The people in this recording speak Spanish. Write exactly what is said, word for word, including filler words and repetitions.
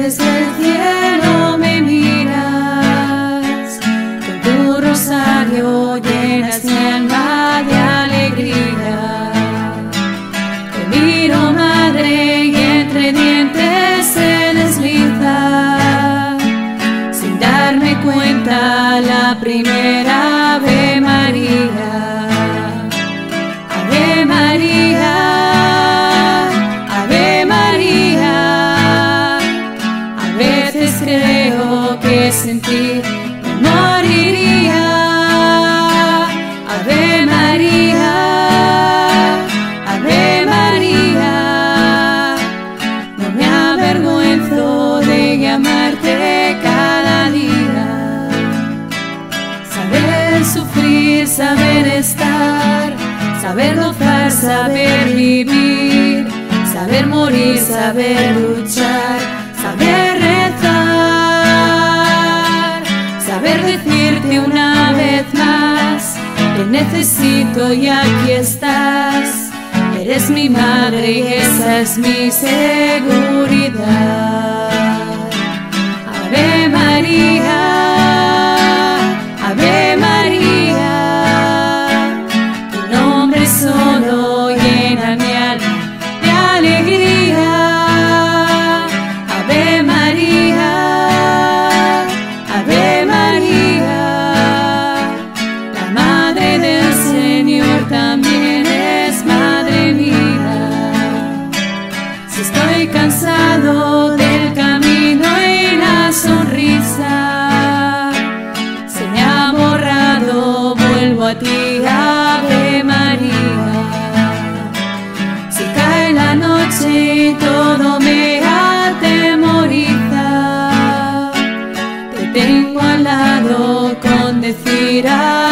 desde el cielo me miras, con tu rosario llenas mi alma de alegría. Te miro, madre, y entre dientes se desliza, sin darme cuenta, la primera Ave María. Ave María, Ave María. A veces creo que sin ti me moriría. Ave María, Ave María. No me avergüenzo de llamarte cada día. Saber sufrir, saber estar, saber gozar, saber vivir, saber morir, saber luchar, saber rezar, saber decirte una vez más, te necesito y aquí estás. Eres mi madre y esa es mi seguridad. Ave María, Ave María. Solo llena mi alma de alegría. Ave María, Ave María. La madre del Señor también es madre mía. Si estoy cansado del camino y la sonrisa se me ha borrado, vuelvo a ti, Ave María. Si cae la noche y todo me atemoriza, te tengo al lado con decir